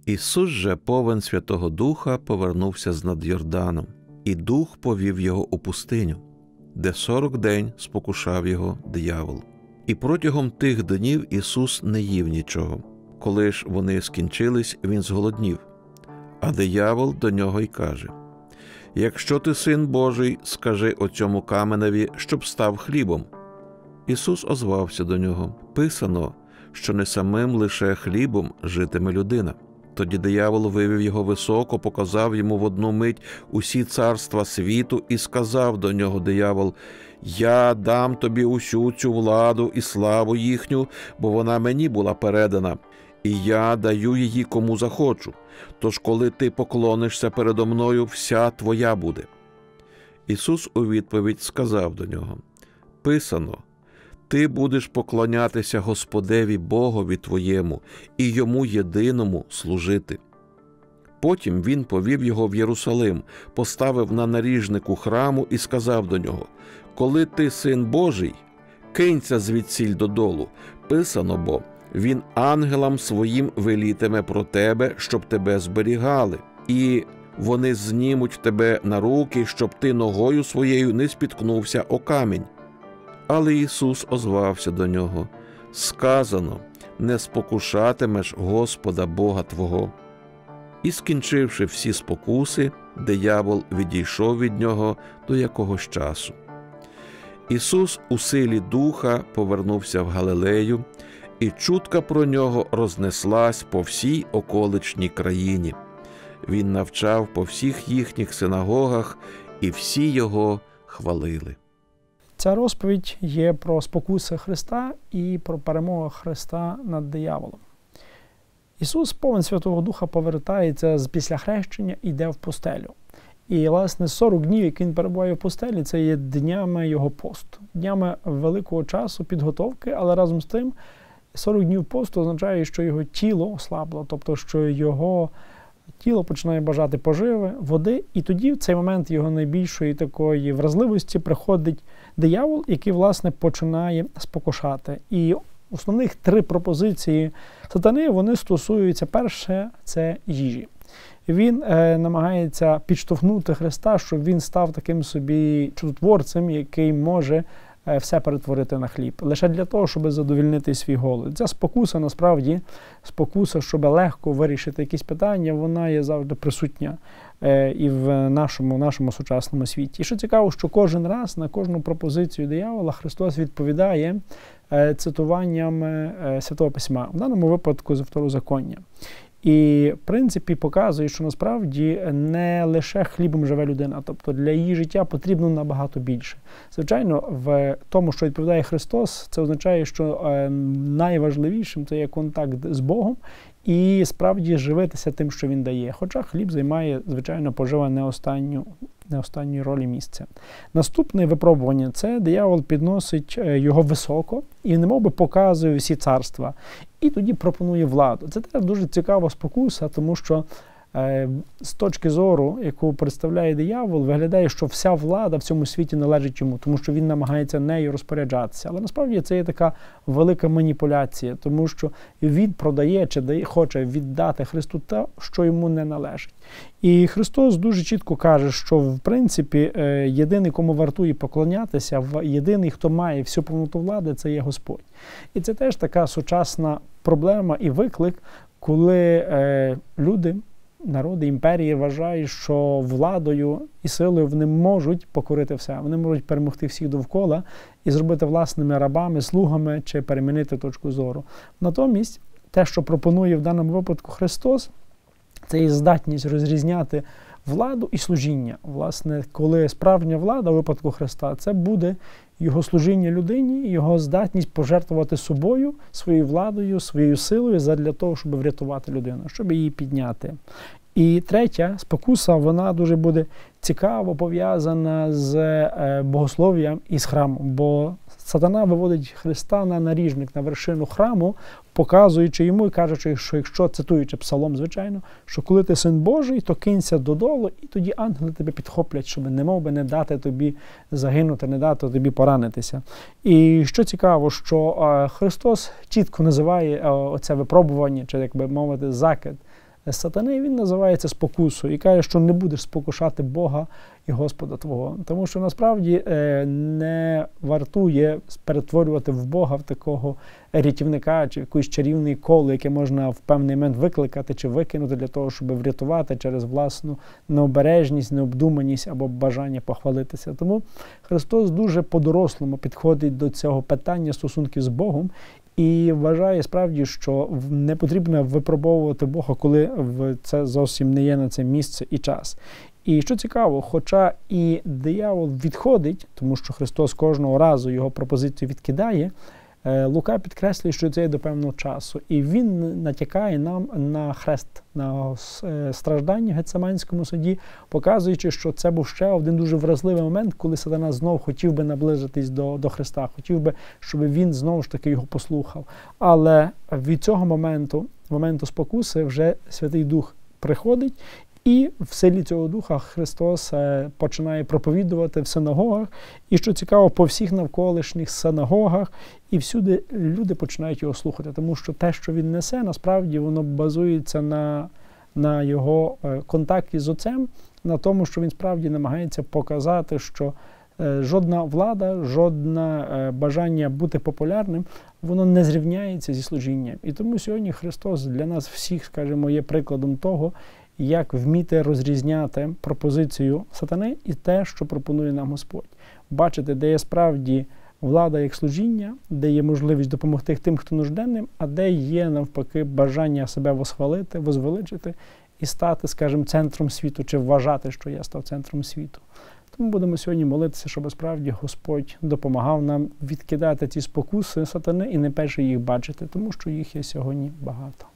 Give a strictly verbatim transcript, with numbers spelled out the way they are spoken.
Ісус же, повен Святого Духа, повернувся з над Йорданом, і Дух повів його у пустиню, де сорок день спокушав його диявол. І протягом тих днів Ісус не їв нічого. Коли ж вони скінчились, він зголоднів. А диявол до нього й каже: «Якщо ти син Божий, скажи оцьому каменеві, щоб став хлібом». Ісус озвався до нього: «Писано, що не самим лише хлібом житиме людина». Тоді диявол вивів його високо, показав йому в одну мить усі царства світу і сказав до нього диявол: «Я дам тобі усю цю владу і славу їхню, бо вона мені була передана, і я даю її кому захочу. Тож коли ти поклонишся передо мною, вся твоя буде». Ісус у відповідь сказав до нього: «Писано, ти будеш поклонятися Господеві Богові твоєму і Йому єдиному служити». Потім він повів його в Єрусалим, поставив на наріжнику храму і сказав до нього: «Коли ти син Божий, кинься звідсіль додолу. Писано бо, він ангелам своїм велітиме про тебе, щоб тебе зберігали, і вони знімуть тебе на руки, щоб ти ногою своєю не спіткнувся о камінь». Але Ісус озвався до нього: «Сказано, не спокушатимеш Господа Бога твого». І, скінчивши всі спокуси, диявол відійшов від нього до якогось часу. Ісус у силі Духа повернувся в Галилею, і чутка про нього рознеслась по всій околичній країні. Він навчав по всіх їхніх синагогах, і всі його хвалили. Ця розповідь є про спокуси Христа і про перемогу Христа над дияволом. Ісус, повен Святого Духа, повертається з після хрещення і йде в пустелю. І, власне, сорок днів, які він перебуває в пустелі, це є днями його посту, днями великого часу підготовки, але разом з тим сорок днів посту означає, що його тіло ослабло, тобто, що його тіло починає бажати поживи, води, і тоді в цей момент його найбільшої такої вразливості приходить диявол, який, власне, починає спокушати. І основних три пропозиції сатани, вони стосуються, перше, це їжі. Він е, намагається підштовхнути Христа, щоб він став таким собі чудотворцем, який може е, все перетворити на хліб. Лише для того, щоб задовольнити свій голод. Ця спокуса, насправді, спокуса, щоб легко вирішити якісь питання, вона є завжди присутня е, і в нашому, в нашому сучасному світі. І що цікаво, що кожен раз на кожну пропозицію диявола Христос відповідає е, цитуванням е, Святого Письма, в даному випадку з Второзаконня. І, в принципі, показує, що насправді не лише хлібом живе людина, тобто для її життя потрібно набагато більше. Звичайно, в тому, що відповідає Христос, це означає, що найважливішим це є контакт з Богом і справді живитися тим, що Він дає. Хоча хліб займає, звичайно, пожива не останню, не останньої ролі місця. Наступне випробування – це диявол підносить його високо і немов би показує всі царства. І тоді пропонує владу. Це теж дуже цікава спокуса, тому що е, з точки зору, яку представляє диявол, виглядає, що вся влада в цьому світі належить йому, тому що він намагається нею розпоряджатися. Але насправді це є така велика маніпуляція, тому що він продає чи дає, хоче віддати Христу те, що йому не належить. І Христос дуже чітко каже, що, в принципі, е, єдиний, кому вартує поклонятися, єдиний, хто має всю повноту влади, це є Господь. І це теж така сучасна проблема і виклик, коли е, люди, народи, імперії вважають, що владою і силою вони можуть покорити все. Вони можуть перемогти всіх довкола і зробити власними рабами, слугами чи перемінити точку зору. Натомість, те, що пропонує в даному випадку Христос, це є здатність розрізняти владу і служіння. Власне, коли справжня влада у випадку Христа, це буде його служіння людині, його здатність пожертвувати собою, своєю владою, своєю силою задля того, щоб врятувати людину, щоб її підняти. І третя спокуса, вона дуже буде цікаво пов'язана з е, богослов'ям і з храмом, бо сатана виводить Христа на наріжник, на вершину храму, показуючи йому і кажучи, що якщо, цитуючи Псалом, звичайно, що коли ти син Божий, то кинься додолу, і тоді ангели тебе підхоплять, щоб немов би не дати тобі загинути, не дати тобі поранитися. І що цікаво, що е, Христос чітко називає е, оце випробування, чи, як би мовити, закид сатани, він називається спокусою і каже, що не будеш спокушати Бога і Господа твого. Тому що насправді не вартує перетворювати в Бога в такого рятівника чи якусь чарівне коло, яке можна в певний момент викликати чи викинути для того, щоб врятувати через власну необережність, необдуманість або бажання похвалитися. Тому Христос дуже по-дорослому підходить до цього питання стосунків з Богом і вважає справді, що не потрібно випробовувати Бога, коли це зовсім не є на це місце і час. І що цікаво, хоча і диявол відходить, тому що Христос кожного разу його пропозицію відкидає, Лука підкреслює, що це є до певного часу. І він натякає нам на хрест, на страждання в Гетсиманському саді, показуючи, що це був ще один дуже вразливий момент, коли сатана знов хотів би наблизитись до, до Христа, хотів би, щоб він знову ж таки його послухав. Але від цього моменту, моменту спокуси, вже Святий Дух приходить, і в силі цього Духа Христос починає проповідувати в синагогах. І, що цікаво, по всіх навколишніх синагогах і всюди люди починають його слухати. Тому що те, що він несе, насправді воно базується на, на його контакті з Отцем, на тому, що він справді намагається показати, що жодна влада, жодне бажання бути популярним, воно не зрівняється зі служінням. І тому сьогодні Христос для нас всіх, скажімо, є прикладом того, як вміти розрізняти пропозицію сатани і те, що пропонує нам Господь. Бачити, де є справді влада як служіння, де є можливість допомогти тим, хто нужденним, а де є, навпаки, бажання себе восхвалити, возвеличити і стати, скажімо, центром світу, чи вважати, що я став центром світу. Тому будемо сьогодні молитися, щоб справді Господь допомагав нам відкидати ці спокуси сатани і не перше їх бачити, тому що їх є сьогодні багато.